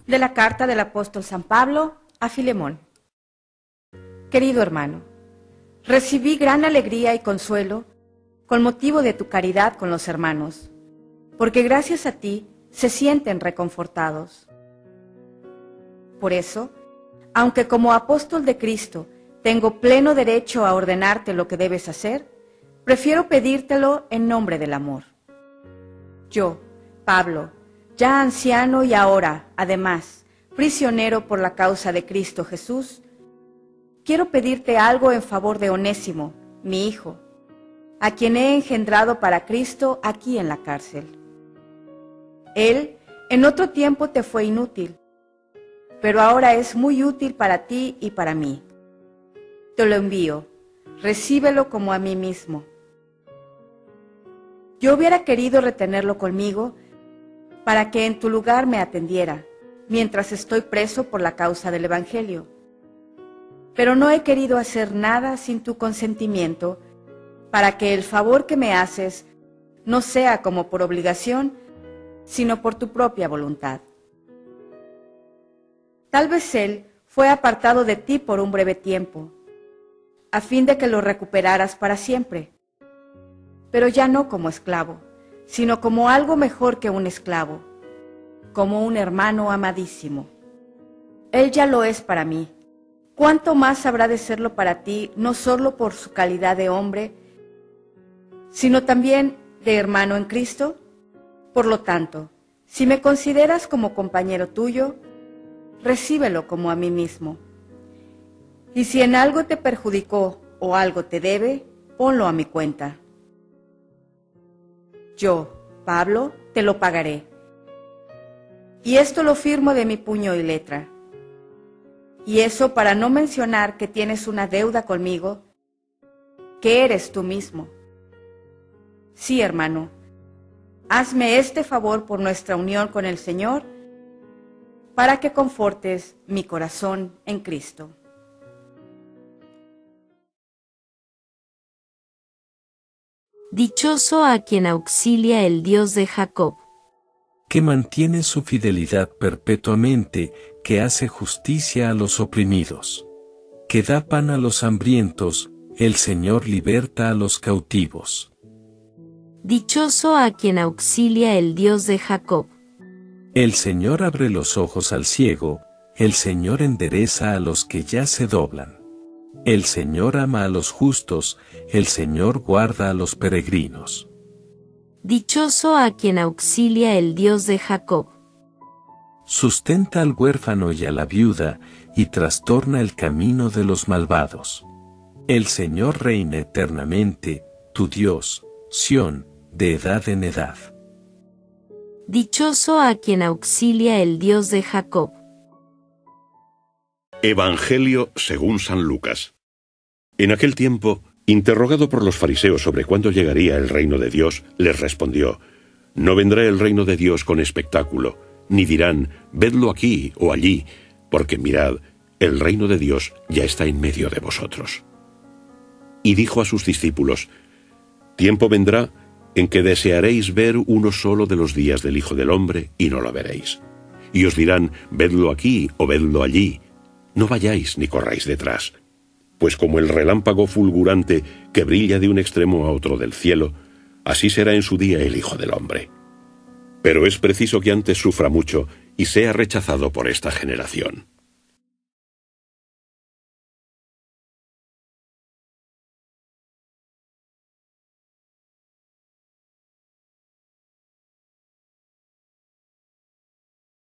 De la carta del apóstol San Pablo a Filemón. Querido hermano, recibí gran alegría y consuelo con motivo de tu caridad con los hermanos, porque gracias a ti se sienten reconfortados. Por eso, aunque como apóstol de Cristo tengo pleno derecho a ordenarte lo que debes hacer, prefiero pedírtelo en nombre del amor. Yo, Pablo, ya anciano y ahora, además, prisionero por la causa de Cristo Jesús, quiero pedirte algo en favor de Onésimo, mi hijo, a quien he engendrado para Cristo aquí en la cárcel. Él en otro tiempo te fue inútil, pero ahora es muy útil para ti y para mí. Te lo envío, recíbelo como a mí mismo. Yo hubiera querido retenerlo conmigo para que en tu lugar me atendiera, mientras estoy preso por la causa del Evangelio. Pero no he querido hacer nada sin tu consentimiento, para que el favor que me haces no sea como por obligación, sino por tu propia voluntad. Tal vez él fue apartado de ti por un breve tiempo, a fin de que lo recuperaras para siempre, pero ya no como esclavo, sino como algo mejor que un esclavo, como un hermano amadísimo. Él ya lo es para mí. ¿Cuánto más habrá de serlo para ti, no solo por su calidad de hombre, sino también de hermano en Cristo? Por lo tanto, si me consideras como compañero tuyo, recíbelo como a mí mismo. Y si en algo te perjudicó o algo te debe, ponlo a mi cuenta. Yo, Pablo, te lo pagaré. Y esto lo firmo de mi puño y letra. Y eso para no mencionar que tienes una deuda conmigo, que eres tú mismo. Sí, hermano, hazme este favor por nuestra unión con el Señor, para que confortes mi corazón en Cristo. Dichoso a quien auxilia el Dios de Jacob, que mantiene su fidelidad perpetuamente, que hace justicia a los oprimidos, que da pan a los hambrientos, el Señor liberta a los cautivos. Dichoso a quien auxilia el Dios de Jacob. El Señor abre los ojos al ciego, el Señor endereza a los que ya se doblan. El Señor ama a los justos, el Señor guarda a los peregrinos. Dichoso a quien auxilia el Dios de Jacob. Sustenta al huérfano y a la viuda, y trastorna el camino de los malvados. El Señor reina eternamente, tu Dios, Sión, de edad en edad. Dichoso a quien auxilia el Dios de Jacob. Evangelio según San Lucas. En aquel tiempo, interrogado por los fariseos sobre cuándo llegaría el reino de Dios, les respondió: No vendrá el reino de Dios con espectáculo, ni dirán, vedlo aquí o allí, porque mirad, el reino de Dios ya está en medio de vosotros. Y dijo a sus discípulos: Tiempo vendrá en que desearéis ver uno solo de los días del Hijo del Hombre, y no lo veréis. Y os dirán, vedlo aquí o vedlo allí. No vayáis ni corráis detrás. Pues como el relámpago fulgurante que brilla de un extremo a otro del cielo, así será en su día el Hijo del Hombre. Pero es preciso que antes sufra mucho y sea rechazado por esta generación.